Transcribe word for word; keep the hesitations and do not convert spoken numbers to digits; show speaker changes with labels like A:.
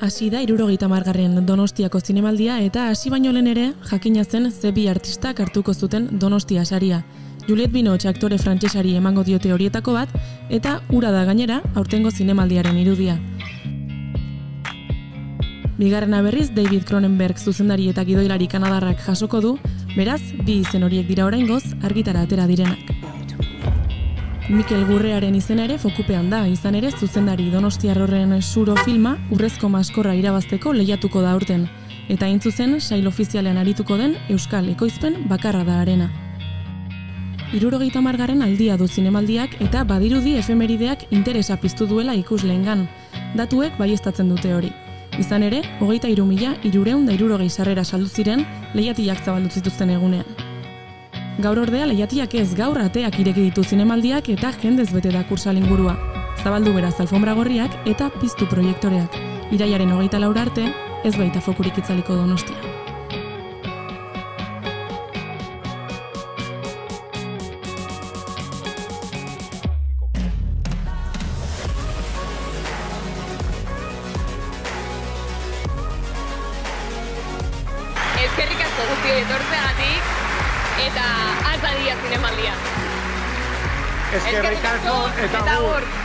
A: hasi da hirurogeita hamargarren Donostiako zinemaldia eta hasi baino lehen ere jakina zen ze bi artistak hartuko zuten Donostia saria. Juliette Binoche aktore frantsesari emango diote horietako bat eta hura da gainera aurtengo zinemaldiaren irudia. Bigarrena berriz David Cronenberg zuzendari eta gidoilari kanadarrak jasoko du, beraz, bi izen horiek dira oraingoz argitara atera direnak. Mikel Gurrearen izena ere fokupean da, izan ere zuzendari Donostiar horren Suro filma Urrezko Maskorra irabazteko lehiatuko da aurten, eta hain zuzen sail ofizialean arituko den euskal ekoizpen bakarra da harena. Hirurogeita hamargarren aldia du zinemaldiak eta badirudi efemerideak interesa piztu duela ikusleengan. Datuek baieztatzen dute hori. Izan ere, hogeita hiru mila hirurehun eta hirurogei sarrera saldu ziren lehiatiak zabaldu zituzten egunean. Gaur ordea lehiatiak ez, gaur ateak ireki ditu zinemaldiak eta jendez bete da kursal ingurua. Zabaldu beraz alfombra gorriak eta piztu proiektoreak. Irailaren hogeita laura arte, ez baita fokurik itzaliko Donostia.
B: Eskerrik asko guztioi etortzeagatik eta az dadila zinemaldia.
C: Eskerrik asko eta agur.